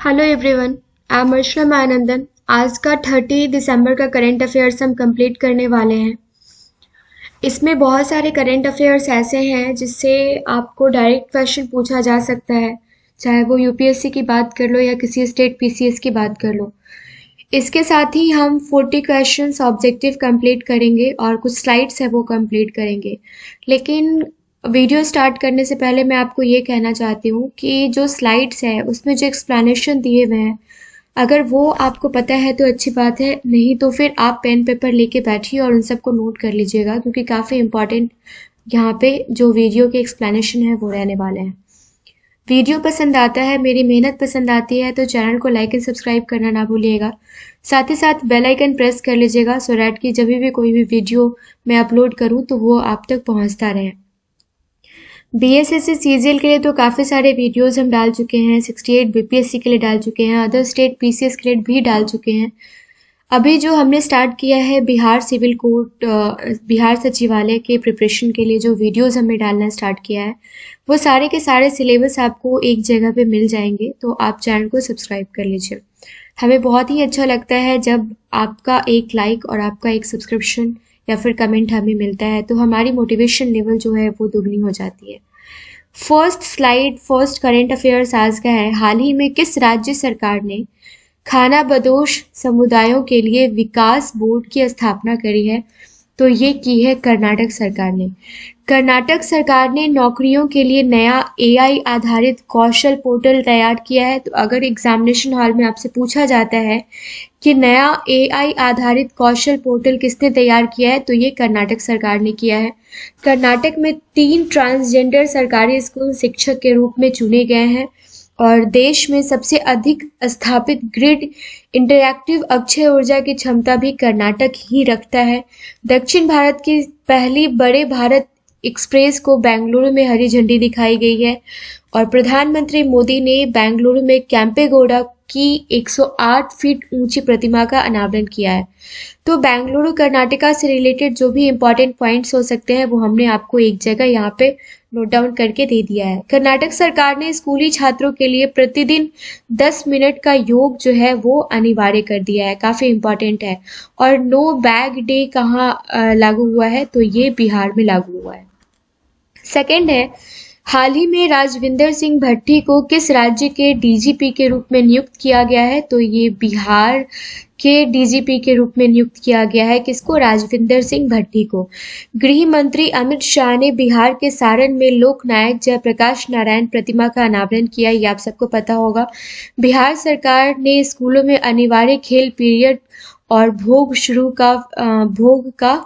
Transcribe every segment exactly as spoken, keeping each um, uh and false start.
Hello everyone, I am Archana Manandan. आज का तीस दिसंबर का करंट अफेयर्स हम कंप्लीट करने वाले हैं। इसमें बहुत सारे करंट अफेयर्स ऐसे हैं जिससे आपको डायरेक्ट क्वेश्चन पूछा जा सकता है, चाहे वो यूपीएससी की बात कर लो या किसी स्टेट पीसीएस की बात कर लो। इसके साथ ही हम चालीस क्वेश्चंस ऑब्जेक्टिव कंप्लीट करेंगे और कुछ स्लाइड्स है वो कंप्लीट करेंगे। लेकिन वीडियो स्टार्ट करने से पहले मैं आपको ये कहना चाहती हूँ कि जो स्लाइड्स है उसमें जो एक्सप्लेनेशन दिए हुए हैं, अगर वो आपको पता है तो अच्छी बात है, नहीं तो फिर आप पेन पेपर लेके बैठिए और उन सबको नोट कर लीजिएगा, क्योंकि काफ़ी इंपॉर्टेंट यहाँ पे जो वीडियो के एक्सप्लेनेशन है वो रहने वाले हैं। वीडियो पसंद आता है, मेरी मेहनत पसंद आती है तो चैनल को लाइक एंड सब्सक्राइब करना ना भूलिएगा। साथ ही साथ बेल आइकन प्रेस कर लीजिएगा सो डैट कि जब भी कोई भी वीडियो मैं अपलोड करूं तो वो आप तक पहुंचता रहे। बीएसएससी सीजीएल के लिए तो काफ़ी सारे वीडियोस हम डाल चुके हैं, अड़सठ बीपीएससी के लिए डाल चुके हैं, अदर स्टेट पीसीएस के लिए भी डाल चुके हैं। अभी जो हमने स्टार्ट किया है बिहार सिविल कोर्ट, बिहार सचिवालय के प्रिपरेशन के लिए जो वीडियोस हमने डालना स्टार्ट किया है, वो सारे के सारे सिलेबस आपको एक जगह पे मिल जाएंगे, तो आप चैनल को सब्सक्राइब कर लीजिए। हमें बहुत ही अच्छा लगता है जब आपका एक लाइक और आपका एक सब्सक्रिप्शन या फिर कमेंट हमें मिलता है, तो हमारी मोटिवेशन लेवल जो है वो दुगनी हो जाती है। First slide, first current affairs आज का है, हाल ही में किस राज्य सरकार ने खानाबदोश समुदायों के लिए विकास बोर्ड की स्थापना करी है? तो ये की है कर्नाटक सरकार ने। कर्नाटक सरकार ने नौकरियों के लिए नया एआई आधारित कौशल पोर्टल तैयार किया है। तो अगर एग्जामिनेशन हॉल में आपसे पूछा जाता है कि नया एआई आधारित कौशल पोर्टल किसने तैयार किया है, तो ये कर्नाटक सरकार ने किया है। कर्नाटक में तीन ट्रांसजेंडर सरकारी स्कूल शिक्षक के रूप में चुने गए हैं और देश में सबसे अधिक स्थापित ग्रिड इंटरएक्टिव अक्षय ऊर्जा की क्षमता भी कर्नाटक ही रखता है। दक्षिण भारत की पहली बड़े भारत एक्सप्रेस को बेंगलुरु में हरी झंडी दिखाई गई है और प्रधानमंत्री मोदी ने बेंगलुरु में कैंपेगौड़ा की एक सौ आठ फीट ऊंची प्रतिमा का अनावरण किया है। तो बेंगलुरु कर्नाटका से रिलेटेड जो भी इंपॉर्टेंट पॉइंट्स हो सकते हैं वो हमने आपको एक जगह यहाँ पे नोट डाउन करके दे दिया है। कर्नाटक सरकार ने स्कूली छात्रों के लिए प्रतिदिन दस मिनट का योग जो है वो अनिवार्य कर दिया है, काफी इंपॉर्टेंट है। और नो बैग डे कहाँ लागू हुआ है? तो ये बिहार में लागू हुआ है। सेकंड है, हाल ही में राजविंदर सिंह भट्टी को किस राज्य के डीजीपी के रूप में नियुक्त किया गया है? तो ये बिहार के डीजीपी के रूप में नियुक्त किया गया है। किसको? राजविंदर सिंह भट्टी को। गृह मंत्री अमित शाह ने बिहार के सारण में लोकनायक जयप्रकाश नारायण प्रतिमा का अनावरण किया, ये आप सबको पता होगा। बिहार सरकार ने स्कूलों में अनिवार्य खेल पीरियड और भोग शुरू का भोग का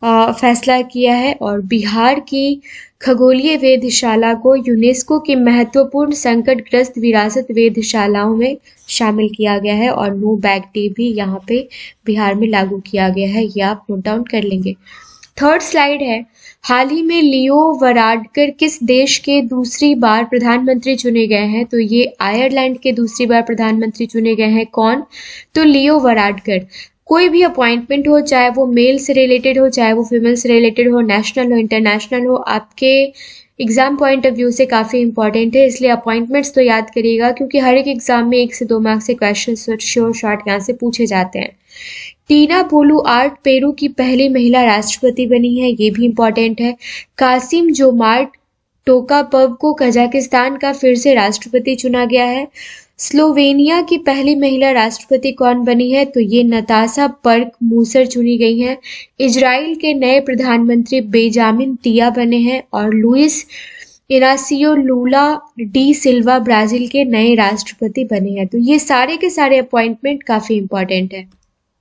फैसला किया है और बिहार की खगोलीय वेधशाला को यूनेस्को की महत्वपूर्ण संकटग्रस्त विरासत वेधशालाओं में शामिल किया गया है और नो बैग डे भी यहाँ पे बिहार में लागू किया गया है, ये आप नोट डाउन कर लेंगे। थर्ड स्लाइड है, हाल ही में लियो वराडकर किस देश के दूसरी बार प्रधानमंत्री चुने गए हैं? तो ये आयरलैंड के दूसरी बार प्रधानमंत्री चुने गए हैं। कौन? तो लियो वराडकर। कोई भी अपॉइंटमेंट हो, चाहे वो मेल से रिलेटेड हो, चाहे वो फीमेल से रिलेटेड हो, नेशनल हो, इंटरनेशनल हो, आपके एग्जाम पॉइंट ऑफ व्यू से काफ़ी इंपॉर्टेंट है, इसलिए अपॉइंटमेंट्स तो याद करिएगा, क्योंकि हर एक एग्जाम में एक से दो मार्क्स से क्वेश्चन श्योर शॉर्ट यहाँ से पूछे जाते हैं। टीना बोलुआर्ट पेरू की पहली महिला राष्ट्रपति बनी है, ये भी इंपॉर्टेंट है। कासिम जोमार्ट टोकापव को कजाकिस्तान का फिर से राष्ट्रपति चुना गया है। स्लोवेनिया की पहली महिला राष्ट्रपति कौन बनी है? तो ये नताशा पर्क मूसर चुनी गई हैं। इजराइल के नए प्रधानमंत्री बेंजामिन तिया बने हैं और Luiz Inacio Lula da Silva Brazil के नए राष्ट्रपति बने हैं। तो ये सारे के सारे अपॉइंटमेंट काफी इंपॉर्टेंट है।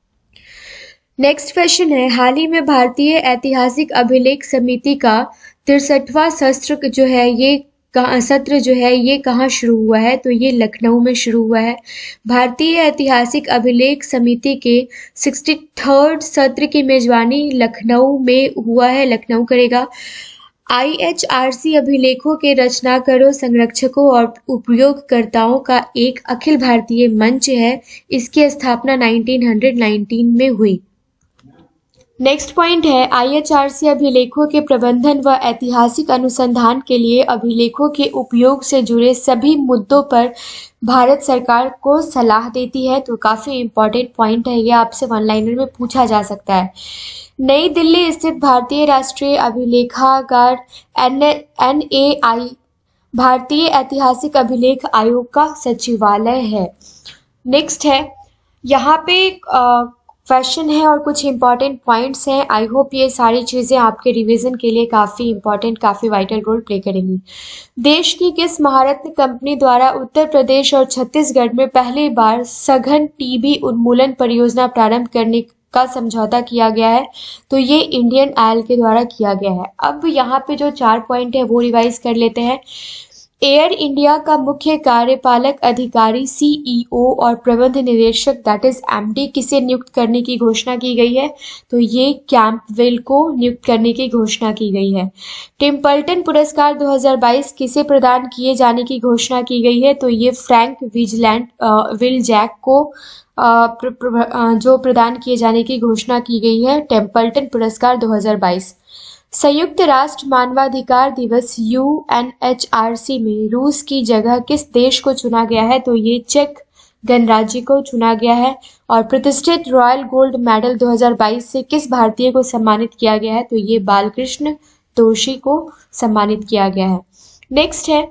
नेक्स्ट क्वेश्चन है, हाल ही में भारतीय ऐतिहासिक अभिलेख समिति का तिरसठवां सत्र जो है ये सत्र जो है ये कहाँ शुरू हुआ है? तो ये लखनऊ में शुरू हुआ है। भारतीय ऐतिहासिक अभिलेख समिति के सिक्सटी थर्ड सत्र की मेजबानी लखनऊ में हुआ है, लखनऊ करेगा। आईएचआरसी अभिलेखों के रचनाकारों, संरक्षकों और उपयोगकर्ताओं का एक अखिल भारतीय मंच है। इसकी स्थापना नाइनटीन हंड्रेड नाइनटीन में हुई। नेक्स्ट पॉइंट है आई एच आर सी अभिलेखों के प्रबंधन व ऐतिहासिक अनुसंधान के लिए अभिलेखों के उपयोग से जुड़े सभी मुद्दों पर भारत सरकार को सलाह देती है। तो काफी इंपॉर्टेंट पॉइंट है, ये आपसे वन लाइनर में पूछा जा सकता है। नई दिल्ली स्थित भारतीय राष्ट्रीय अभिलेखागार एन एन ए आई भारतीय ऐतिहासिक अभिलेख आयोग का सचिवालय है। नेक्स्ट है, यहाँ पे क्वेश्चन है और कुछ इंपॉर्टेंट पॉइंट्स हैं। आई होप ये सारी चीज़ें आपके रिवीजन के लिए काफ़ी इंपॉर्टेंट, काफ़ी वाइटल रोल प्ले करेंगी। देश की किस महारत्न कंपनी द्वारा उत्तर प्रदेश और छत्तीसगढ़ में पहली बार सघन टीबी उन्मूलन परियोजना प्रारंभ करने का समझौता किया गया है? तो ये इंडियन ऑयल के द्वारा किया गया है। अब यहाँ पे जो चार पॉइंट है वो रिवाइज कर लेते हैं। एयर इंडिया का मुख्य कार्यपालक अधिकारी सी ई ओ और प्रबंध निदेशक दैट इज एम डी किसे नियुक्त करने की घोषणा की गई है? तो ये कैंपवेल को नियुक्त करने की घोषणा की गई है। टिम्पल्टन पुरस्कार दो हज़ार बाईस किसे प्रदान किए जाने की घोषणा की गई है? तो ये फ्रैंक विजिलैंड विल जैक को आ, प्र, प्र, आ, जो प्रदान किए जाने की घोषणा की गई है, टेम्पल्टन पुरस्कार दो हज़ार बाईस। संयुक्त राष्ट्र मानवाधिकार दिवस U N H R C में रूस की जगह किस देश को चुना गया है? तो ये चेक गणराज्य को चुना गया है। और प्रतिष्ठित रॉयल गोल्ड मेडल दो हज़ार बाईस से किस भारतीय को सम्मानित किया गया है? तो ये बालकृष्ण दोषी को सम्मानित किया गया है। नेक्स्ट है,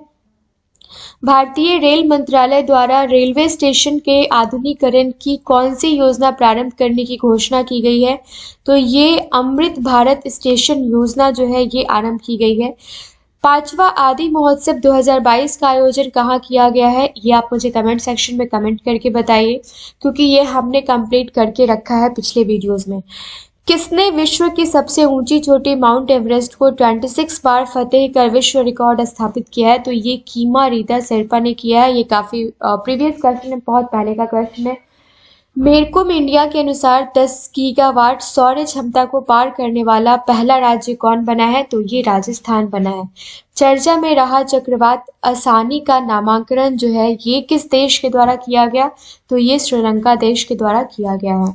भारतीय रेल मंत्रालय द्वारा रेलवे स्टेशन के आधुनिकीकरण की कौन सी योजना प्रारंभ करने की घोषणा की गई है? तो ये अमृत भारत स्टेशन योजना जो है ये आरंभ की गई है। पांचवा आदि महोत्सव दो हज़ार बाईस का आयोजन कहाँ किया गया है? ये आप मुझे कमेंट सेक्शन में कमेंट करके बताइए, क्योंकि ये हमने कंप्लीट करके रखा है पिछले वीडियोस में। किसने विश्व की सबसे ऊंची चोटी माउंट एवरेस्ट को छब्बीस बार फतेह कर विश्व रिकॉर्ड स्थापित किया है? तो ये कीमा रीता शेरपा ने किया है। ये काफी प्रीवियस क्वेश्चन है, बहुत पहले का क्वेश्चन है। मेरकुम इंडिया के अनुसार दस गीगावाट सौर क्षमता को पार करने वाला पहला राज्य कौन बना है? तो ये राजस्थान बना है। चर्चा में रहा चक्रवात असानी का नामकरण जो है ये किस देश के द्वारा किया गया? तो ये श्रीलंका देश के द्वारा किया गया है।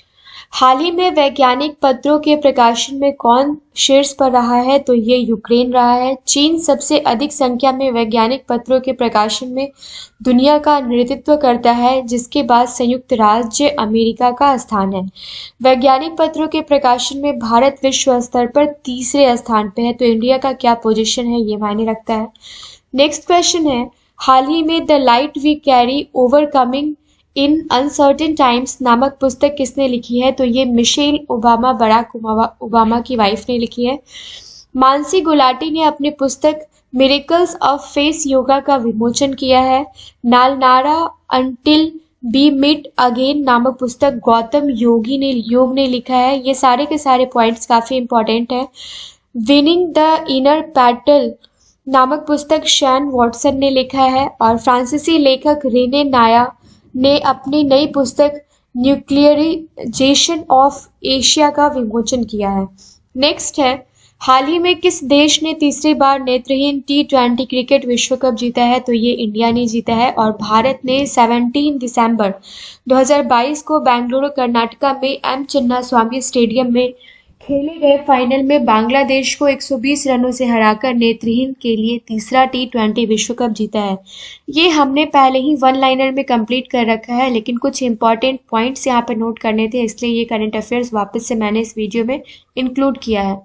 हाल ही में वैज्ञानिक पत्रों के प्रकाशन में कौन शीर्ष पर रहा है? तो ये यूक्रेन रहा है। चीन सबसे अधिक संख्या में वैज्ञानिक पत्रों के प्रकाशन में दुनिया का नेतृत्व करता है, जिसके बाद संयुक्त राज्य अमेरिका का स्थान है। वैज्ञानिक पत्रों के प्रकाशन में भारत विश्व स्तर पर तीसरे स्थान पे है। तो इंडिया का क्या पोजीशन है ये मायने रखता है। नेक्स्ट क्वेश्चन है, हाल ही में the light we carry overcoming in uncertain times नामक पुस्तक किसने लिखी है? तो ये मिशेल ओबामा, बराक ओबामा की वाइफ ने लिखी है। मानसी गुलाटी ने अपनी पुस्तक मिरेकल्स ऑफ फेस योगा का विमोचन किया है। नालनारा अंटिल बी मीट अगेन नामक पुस्तक गौतम योगी ने योग ने लिखा है। ये सारे के सारे पॉइंट्स काफी इंपॉर्टेंट है। विनिंग द इनर बैटल नामक पुस्तक शैन वॉटसन ने लिखा है। और फ्रांसीसी लेखक रेने नाया ने अपनी नई पुस्तक न्यूक्लियराइजेशन ऑफ एशिया का विमोचन किया है। नेक्स्ट है, हाल ही में किस देश ने तीसरी बार नेत्रहीन टी ट्वेंटी क्रिकेट विश्व कप जीता है? तो ये इंडिया ने जीता है। और भारत ने सत्रह दिसंबर दो हज़ार बाईस को बेंगलुरु कर्नाटका में एम चिन्नास्वामी स्टेडियम में खेले गए फाइनल में बांग्लादेश को एक सौ बीस रनों से हराकर नेत्रहीन के लिए तीसरा टी ट्वेंटी विश्व कप जीता है। ये हमने पहले ही वन लाइनर में कंप्लीट कर रखा है, लेकिन कुछ इंपॉर्टेंट पॉइंट्स यहाँ पे नोट करने थे, इसलिए ये करंट अफेयर्स वापस से मैंने इस वीडियो में इंक्लूड किया है।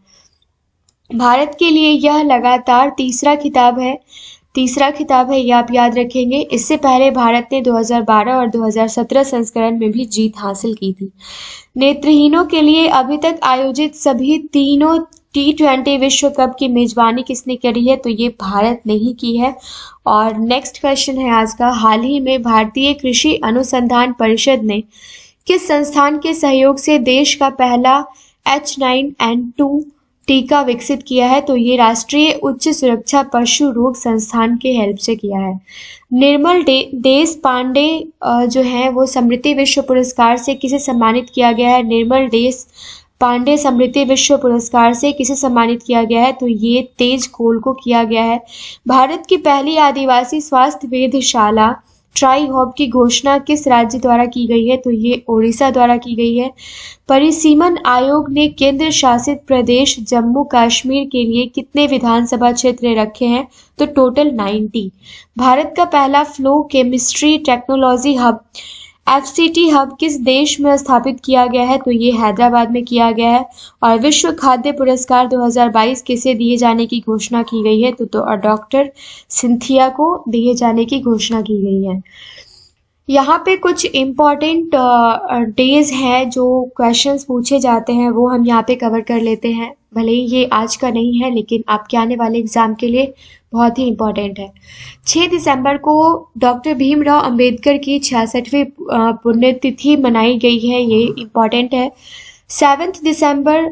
भारत के लिए यह लगातार तीसरा खिताब है तीसरा खिताब है ये आप याद रखेंगे। इससे पहले भारत ने दो हज़ार बारह और दो हज़ार सत्रह संस्करण में भी जीत हासिल की थी। नेत्रहीनों के लिए अभी तक आयोजित सभी तीनों टी ट्वेंटी विश्व कप की मेजबानी किसने करी है? तो ये भारत ने ही की है। और नेक्स्ट क्वेश्चन है आज का, हाल ही में भारतीय कृषि अनुसंधान परिषद ने किस संस्थान के सहयोग से देश का पहला एच नाइन एन टू टीका विकसित किया है? तो ये राष्ट्रीय उच्च सुरक्षा पशु रोग संस्थान के हेल्प से किया है। निर्मल दे, देश पांडे जो है वो समृद्धि विश्व पुरस्कार से किसे सम्मानित किया गया है? निर्मल देश पांडे समृद्धि विश्व पुरस्कार से किसे सम्मानित किया गया है? तो ये तेज कोल को किया गया है। भारत की पहली आदिवासी स्वास्थ्य वेधशाला ट्राई हॉब की घोषणा किस राज्य द्वारा की गई है? तो ये ओडिशा द्वारा की गई है। परिसीमन आयोग ने केंद्र शासित प्रदेश जम्मू कश्मीर के लिए कितने विधानसभा क्षेत्र रखे हैं? तो टोटल नाइन्टी। भारत का पहला flow chemistry technology hub F C T hub किस देश में स्थापित किया गया है? तो ये हैदराबाद में किया गया है। और विश्व खाद्य पुरस्कार दो हज़ार बाईस किसे दिए जाने की घोषणा की गई है? तो, तो डॉक्टर सिंथिया को दिए जाने की घोषणा की गई है। यहाँ पे कुछ इम्पॉर्टेंट डेज हैं जो क्वेश्चंस पूछे जाते हैं, वो हम यहाँ पे कवर कर लेते हैं। भले ही ये आज का नहीं है, लेकिन आपके आने वाले एग्जाम के लिए बहुत ही इम्पोर्टेंट है। छह दिसंबर को डॉक्टर भीमराव अंबेडकर की छियासठवीं पुण्यतिथि मनाई गई है, ये इम्पॉर्टेंट है। सेवन्थ दिसंबर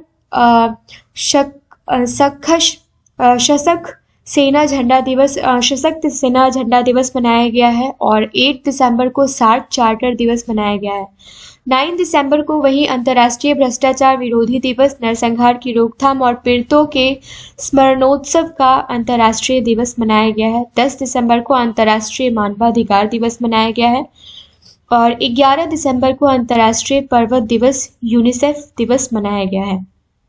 सखश सशक्त सेना झंडा दिवस सशक्त सेना झंडा दिवस मनाया गया है। और आठ दिसंबर को सार्क चार्टर दिवस मनाया गया है। नौ दिसंबर को वही अंतर्राष्ट्रीय भ्रष्टाचार विरोधी दिवस, नरसंहार की रोकथाम और पीड़ितों के स्मरणोत्सव का अंतर्राष्ट्रीय दिवस मनाया गया है। दस दिसंबर को अंतर्राष्ट्रीय मानवाधिकार दिवस मनाया गया है। और ग्यारह दिसंबर को अंतर्राष्ट्रीय पर्वत दिवस यूनिसेफ दिवस मनाया गया है।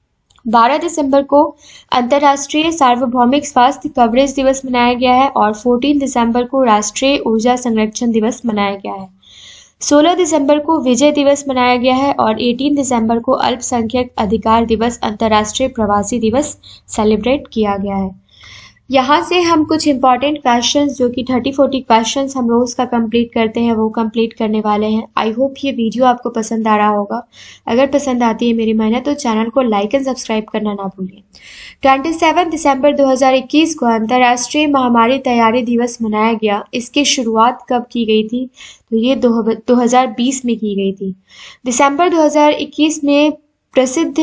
बारह दिसंबर को अंतर्राष्ट्रीय सार्वभौमिक स्वास्थ्य कवरेज दिवस मनाया गया है। और चौदह दिसंबर को राष्ट्रीय ऊर्जा संरक्षण दिवस मनाया गया है। सोलह दिसंबर को विजय दिवस मनाया गया है। और अठारह दिसंबर को अल्पसंख्यक अधिकार दिवस अंतर्राष्ट्रीय प्रवासी दिवस सेलिब्रेट किया गया है। यहाँ से हम कुछ इंपॉर्टेंट क्वेश्चंस जो कि थर्टी फोर्टी क्वेश्चंस हम रोज का कंप्लीट करते हैं वो कंप्लीट करने वाले हैं। आई होप ये वीडियो आपको पसंद आ रहा होगा। अगर पसंद आती है मेरी मेहनत तो चैनल को लाइक एंड सब्सक्राइब करना ना भूलिए। सत्ताईस दिसंबर दो हज़ार इक्कीस को अंतर्राष्ट्रीय महामारी तैयारी दिवस मनाया गया। इसकी शुरुआत कब की गई थी? तो ये दो हज़ार बीस में की गई थी। दिसंबर दो हज़ार इक्कीस में प्रसिद्ध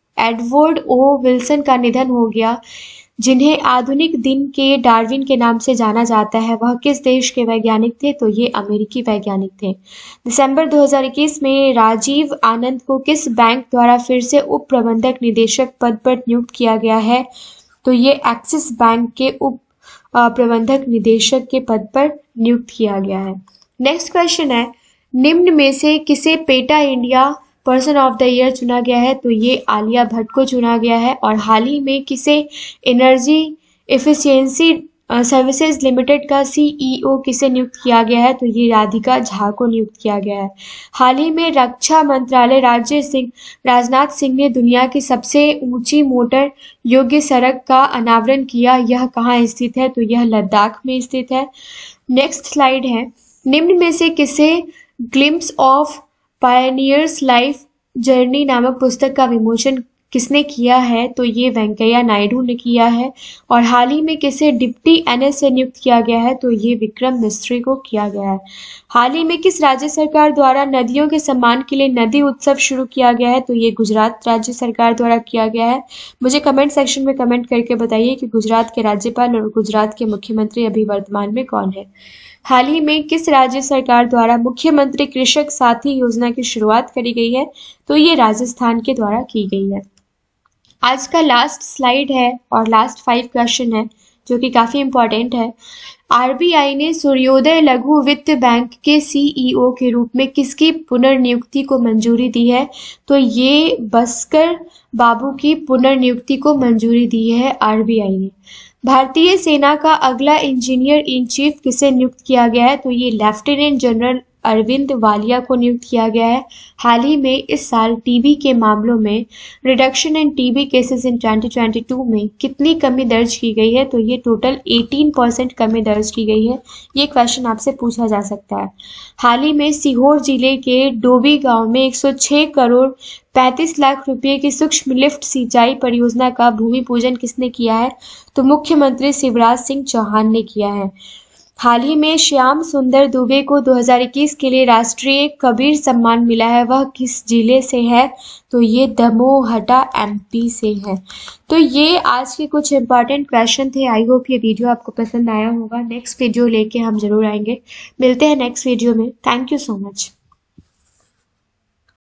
एडवर्ड ओ विल्सन का निधन हो गया, जिन्हें आधुनिक दिन के डार्विन के नाम से जाना जाता है। वह किस देश के वैज्ञानिक थे? तो ये अमेरिकी वैज्ञानिक थे। दिसंबर दो हज़ार इक्कीस में राजीव आनंद को किस बैंक द्वारा फिर से उप प्रबंधक निदेशक पद पर नियुक्त किया गया है? तो ये एक्सिस बैंक के उप प्रबंधक निदेशक के पद पर नियुक्त किया गया है। नेक्स्ट क्वेश्चन है, निम्न में से किसे PETA India person of the year चुना गया है? तो ये आलिया भट्ट को चुना गया है। और हाल ही में किसे एनर्जी एफिशिएंसी सर्विसेज लिमिटेड का सी ई ओ किसे नियुक्त किया गया है? तो ये राधिका झा को नियुक्त किया गया है। हाल ही में रक्षा मंत्रालय राज्य सिंह राजनाथ सिंह ने दुनिया की सबसे ऊंची मोटर योग्य सड़क का अनावरण किया। यह कहाँ स्थित है? तो यह लद्दाख में स्थित है। नेक्स्ट स्लाइड है, निम्न में से किसे glimpses of pioneers life journey नामक पुस्तक का विमोचन किसने किया है? तो ये वेंकैया नायडू ने किया है। और हाल ही में किसे डिप्टी एन एस से नियुक्त किया गया है? तो ये विक्रम मिस्त्री को किया गया है। हाल ही में किस राज्य सरकार द्वारा नदियों के सम्मान के लिए नदी उत्सव शुरू किया गया है? तो ये गुजरात राज्य सरकार द्वारा किया गया है। मुझे कमेंट सेक्शन में कमेंट करके बताइए कि गुजरात के राज्यपाल और गुजरात के मुख्यमंत्री अभी वर्तमान में कौन है। हाल ही में किस राज्य सरकार द्वारा मुख्यमंत्री कृषक साथी योजना की शुरुआत करी गई है? तो ये राजस्थान के द्वारा की गई है। आज का लास्ट स्लाइड है और लास्ट फाइव क्वेश्चन है जो कि काफी इंपॉर्टेंट है। आर बी आई ने सूर्योदय लघु वित्त बैंक के सी ई ओ के रूप में किसकी पुनर्नियुक्ति को मंजूरी दी है? तो ये बस्कर बाबू की पुनर्नियुक्ति को मंजूरी दी है आर बी आई ने। भारतीय सेना का अगला इंजीनियर इन चीफ किसे नियुक्त किया गया है? तो ये लेफ्टिनेंट जनरल अरविंद वालिया को नियुक्त किया गया है। हाल ही में इस साल टीबी के मामलों में reduction in TB cases in दो हज़ार बाईस में कितनी कमी दर्ज की गई है? तो ये टोटल अठारह परसेंट कमी दर्ज की गई है। ये क्वेश्चन आपसे पूछा जा सकता है। हाल ही में सीहोर जिले के डोबी गांव में एक सौ छह करोड़ पैंतीस लाख रुपए की सूक्ष्म लिफ्ट सिंचाई परियोजना का भूमि पूजन किसने किया है? तो मुख्यमंत्री शिवराज सिंह चौहान ने किया है। हाल ही में श्याम सुंदर दुबे को दो हज़ार इक्कीस के लिए राष्ट्रीय कबीर सम्मान मिला है। वह किस जिले से है? तो ये दमोहटा एम पी से है। तो ये आज के कुछ इंपॉर्टेंट क्वेश्चन थे। आई होप ये वीडियो आपको पसंद आया होगा। नेक्स्ट वीडियो लेके हम जरूर आएंगे। मिलते हैं नेक्स्ट वीडियो में। Thank you so much.